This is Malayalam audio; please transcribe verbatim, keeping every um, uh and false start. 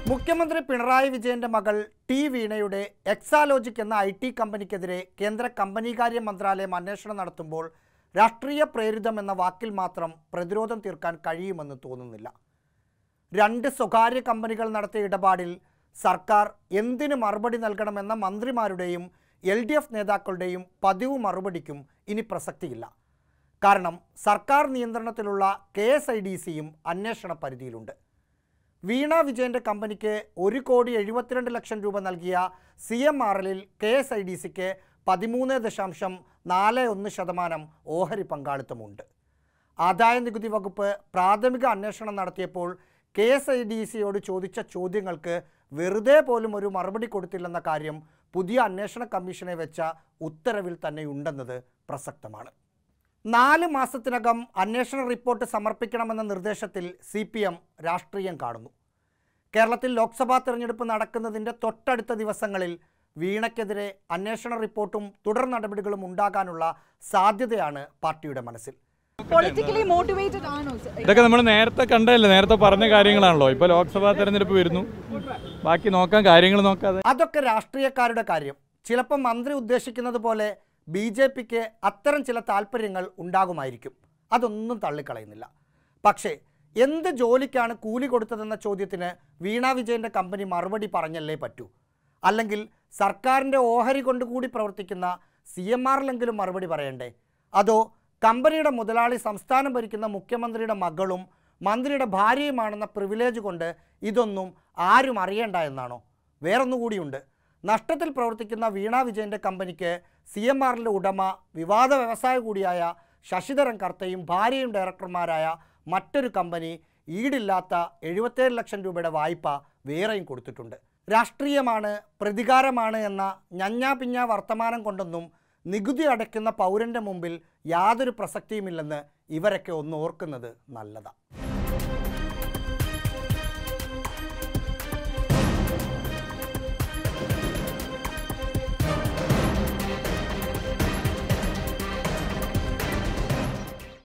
മുഖ്യമന്ത്രി പിണറായി വിജയന്റെ മകൾ ടി വീണയുടെ എക്സാലോജിക് എന്ന ഐ ടി കമ്പനിക്കെതിരെ കേന്ദ്ര കമ്പനികാര്യ മന്ത്രാലയം അന്വേഷണം നടത്തുമ്പോൾ രാഷ്ട്രീയ പ്രേരിതം എന്ന വാക്കിൽ മാത്രം പ്രതിരോധം തീർക്കാൻ കഴിയുമെന്ന് തോന്നുന്നില്ല. രണ്ട് സ്വകാര്യ കമ്പനികൾ നടത്തിയ ഇടപാടിൽ സർക്കാർ എന്തിനു മറുപടി നൽകണമെന്ന മന്ത്രിമാരുടെയും എൽ ഡി എഫ് നേതാക്കളുടെയും പതിവ് മറുപടിക്കും ഇനി പ്രസക്തിയില്ല. കാരണം സർക്കാർ നിയന്ത്രണത്തിലുള്ള കെ എസ് ഐ ഡി സിയും അന്വേഷണ പരിധിയിലുണ്ട്. വീണ വിജയന്റെ കമ്പനിക്ക് ഒരു കോടി എഴുപത്തിരണ്ട് ലക്ഷം രൂപ നൽകിയ സി എം ആർ എല്ലിൽ കെ എസ് ഐ ഡി സിക്ക് പതിമൂന്ന് ദശാംശം നാല് ഒന്ന് ശതമാനം ഓഹരി പങ്കാളിത്തമുണ്ട്. ആദായ നികുതി വകുപ്പ് പ്രാഥമിക അന്വേഷണം നടത്തിയപ്പോൾ കെ എസ് ഐ ഡി സിയോട് ചോദിച്ച ചോദ്യങ്ങൾക്ക് വെറുതെ പോലും ഒരു മറുപടി കൊടുത്തില്ലെന്ന കാര്യം പുതിയ അന്വേഷണ കമ്മീഷനെ വെച്ച ഉത്തരവിൽ തന്നെ ഉണ്ടെന്നത് പ്രസക്തമാണ്. നാല് മാസത്തിനകം അന്വേഷണ റിപ്പോർട്ട് സമർപ്പിക്കണമെന്ന നിർദ്ദേശത്തിൽ സി പി എം രാഷ്ട്രീയം കാണുന്നു. കേരളത്തിൽ ലോക്സഭാ തെരഞ്ഞെടുപ്പ് നടക്കുന്നതിൻ്റെ തൊട്ടടുത്ത ദിവസങ്ങളിൽ വീണയ്ക്കെതിരെ അന്വേഷണ റിപ്പോർട്ടും തുടർ നടപടികളും ഉണ്ടാകാനുള്ള സാധ്യതയാണ് പാർട്ടിയുടെ മനസ്സിൽ. ഇതൊക്കെ നമ്മൾ നേരത്തെ കണ്ടല്ലേ, നേരത്തെ പറഞ്ഞ കാര്യങ്ങളാണല്ലോ. ഇപ്പോൾ ലോക്സഭാ തെരഞ്ഞെടുപ്പ് വരുന്നു, ബാക്കി നോക്കാൻ കാര്യങ്ങൾ നോക്കാതെ. അതൊക്കെ രാഷ്ട്രീയക്കാരുടെ കാര്യം. ചിലപ്പോൾ മന്ത്രി ഉദ്ദേശിക്കുന്നത് പോലെ ബി ജെ പിക്ക് അത്തരം ചില താല്പര്യങ്ങൾ ഉണ്ടാകുമായിരിക്കും. അതൊന്നും തള്ളിക്കളയുന്നില്ല. പക്ഷേ എന്ത് ജോലിക്കാണ് കൂലി കൊടുത്തതെന്ന ചോദ്യത്തിന് വീണ വിജയൻ്റെ കമ്പനി മറുപടി പറഞ്ഞല്ലേ പറ്റൂ. അല്ലെങ്കിൽ സർക്കാരിൻ്റെ ഓഹരി കൊണ്ടുകൂടി പ്രവർത്തിക്കുന്ന സി എം ആറിലെങ്കിലും മറുപടി പറയണ്ടേ? അതോ കമ്പനിയുടെ മുതലാളി സംസ്ഥാനം ഭരിക്കുന്ന മുഖ്യമന്ത്രിയുടെ മകളും മന്ത്രിയുടെ ഭാര്യയുമാണെന്ന പ്രിവിലേജ് കൊണ്ട് ഇതൊന്നും ആരും അറിയേണ്ട എന്നാണോ? വേറൊന്നുകൂടിയുണ്ട്. നഷ്ടത്തിൽ പ്രവർത്തിക്കുന്ന വീണ വിജയൻ്റെ കമ്പനിക്ക് സി എം ആറിൻ്റെ ഉടമ വിവാദ വ്യവസായ കൂടിയായ ശശിധരൻ കർത്തയും ഭാര്യയും ഡയറക്ടർമാരായ മറ്റൊരു കമ്പനി ഈടില്ലാത്ത എഴുപത്തേഴ് ലക്ഷം രൂപയുടെ വായ്പ വേറെയും കൊടുത്തിട്ടുണ്ട്. രാഷ്ട്രീയമാണ്, പ്രതികാരമാണ് എന്ന ഞഞ്ഞാ പിഞ്ഞാ വർത്തമാനം കൊണ്ടൊന്നും നികുതി അടയ്ക്കുന്ന പൗരൻ്റെ മുമ്പിൽ യാതൊരു പ്രസക്തിയുമില്ലെന്ന് ഇവരൊക്കെ ഒന്ന് ഓർക്കുന്നത് നല്ലതാണ്.